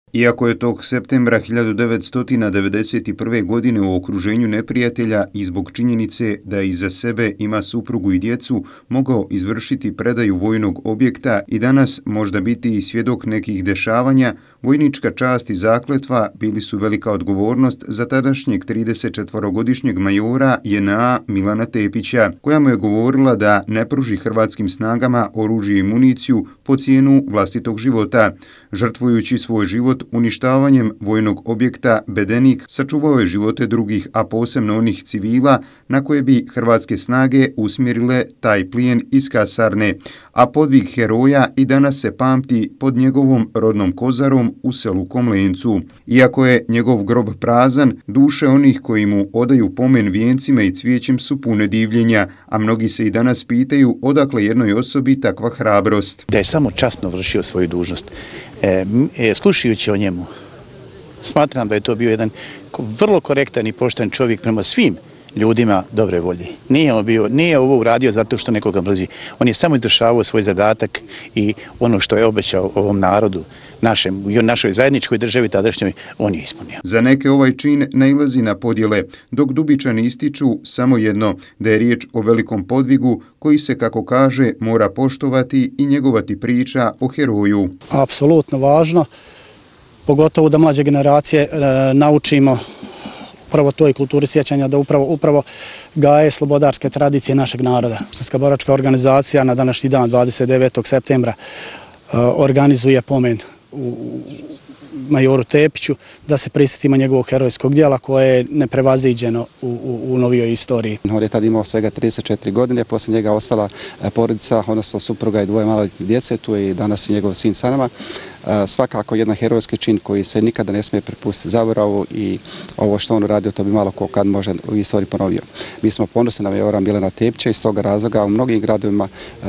Iako je tog septembra 1991. godine u okruženju neprijatelja i zbog činjenice da iza sebe ima suprugu i djecu mogao izvršiti predaju vojnog objekta i danas možda biti i svjedok nekih dešavanja, vojnička čast i zakletva bili su velika odgovornost za tadašnjeg 34-godišnjeg majora JNA Milana Tepića, koja mu je govorila da ne pruži hrvatskim snagama oružje i municiju po cijenu vlastitog života. Žrtvujući svoj život uništavanjem vojnog objekta Bedenik, sačuvao je živote drugih, a posebno onih civila na koje bi hrvatske snage usmjerile taj plijen iz kasarne, a podvig heroja i danas se pamti pod njegovom rodnom Kozarom u selu Komlencu. Iako je njegov grob prazan, duše onih koji mu odaju pomen vijencima i cvijećem su pune divljenja, a mnogi se i danas pitaju odakle jednoj osobi takva hrabrost. Da je samo časno vršio svoju dužnost. Slušajući o njemu, smatram da je to bio jedan vrlo korektan i pošten čovjek prema svim ljudima dobre volje. Nije ovo uradio zato što nekoga mrzi. On je samo izvršavao svoj zadatak i ono što je obećao ovom narodu, našoj zajedničkoj državi tadašnjoj, on je ispunio. Za neke ovaj čin nailazi na podjele, dok Dubičani ističu samo jedno, da je riječ o velikom podvigu koji se, kako kaže, mora poštovati i njegovati priča o heroju. Apsolutno važno, pogotovo da mlađe generacije naučimo upravo toj kulturi sjećanja, da upravo gaje slobodarske tradicije našeg naroda. Srpska boračka organizacija na današnji dan, 29. septembra, organizuje pomen u majoru Tepiću, da se prisjetimo njegovog herojskog djela koje je neprevaziđeno u novijoj istoriji. On je tada imao svega 34 godine, poslije njega ostala porodica, odnosno supruga i dvoje maloljetne djece, tu je i danas i njegov sin sa nama. Svakako jedan herojski čin koji se nikada ne smije prepustiti zaboravu i ovo što on uradio, to bi malo ko kad može u istoriji ponovio. Mi smo ponosni na majora Milana Tepića i iz toga razloga u mnogim gradovima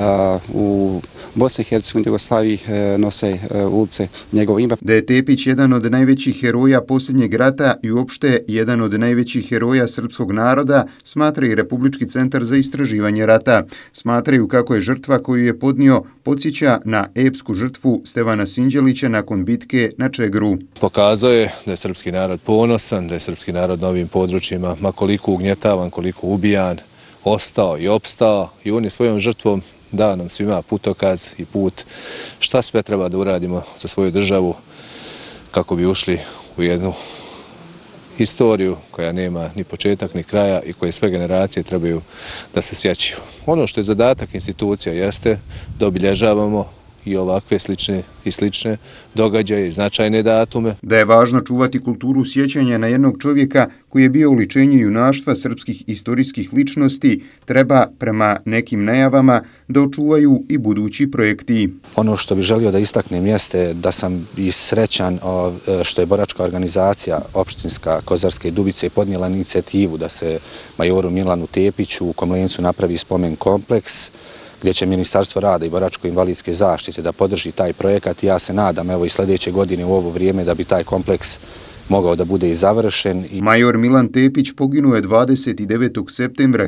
u Bosni i Hercegovini, Jugoslaviji nose ulice njegovo ime. Da je Tepić jedan od najvećih heroja posljednjeg rata i uopšte jedan od najvećih heroja srpskog naroda, smatra i Republički centar za istraživanje rata. Smatraju kako je žrtva koju je podnio podsjeća na epsku žrtvu Stevana Sinđelića nakon bitke na Čegru. Pokazao je da je srpski narod ponosan, da je srpski narod na ovim područjima, ma koliko ugnjetavan, koliko ubijan, ostao i opstao i on je svojom žrtvom dao nam svima putokaz i put šta sve treba da uradimo za svoju državu kako bi ušli u jednu historiju koja nema ni početak ni kraja i koje sve generacije trebaju da se sjećaju. Ono što je zadatak institucija jeste da obilježavamo i ovakve slične događaje i značajne datume. Da je važno čuvati kulturu sjećanja na jednog čovjeka koji je bio oličenje junaštva srpskih istorijskih ličnosti, treba prema nekim najavama da očuvaju i budući projekti. Ono što bih želio da istaknem jeste da sam i srećan što je boračka organizacija opštinska Kozarske i Dubice podnijela inicijativu da se majoru Milanu Tepiću u Komlencu napravi spomen kompleks, gdje će Ministarstvo rada i boračko-invalidske zaštite da podrži taj projekat i ja se nadam evo i sljedeće godine u ovo vrijeme da bi taj kompleks mogao da bude i završen. Major Milan Tepić poginuo je 29. septembra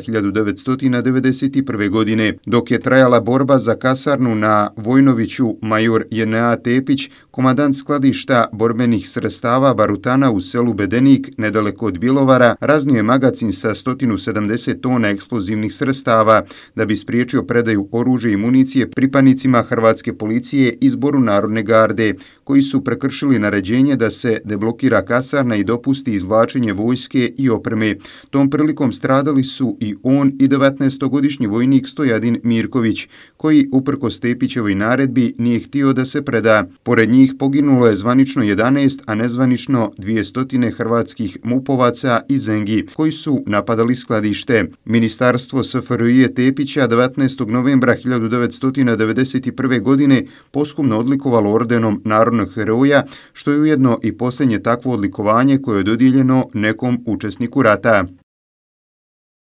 1991. godine. Dok je trajala borba za kasarnu na Vojnoviću, major JNA Tepić, komandant skladišta borbenih sredstava Barutana u selu Bedenik, nedaleko od Bjelovara, raznio je magacin sa 170 tona eksplozivnih sredstava da bi spriječio predaju oružja i municije pripadnicima hrvatske policije i Zboru Narodne garde, koji su prekršili naređenje da se deblokira kasarna i dopusti izvlačenje vojske i opreme. Tom prilikom stradali su i on i 19-godišnji vojnik Stojadin Mirković, koji uprkos Tepićevoj naredbi nije htio da se preda. Pored njih poginulo je zvanično 11, a nezvanično 200 hrvatskih mupovaca i Zengi, koji su napadali skladište. Ministarstvo SFRJ Tepića 19. novembra 1991. godine posthumno odlikovalo ordenom Narodnog heroja, što je ujedno i posljednje takvo odlikovanje koje je dodijeljeno nekom učesniku rata.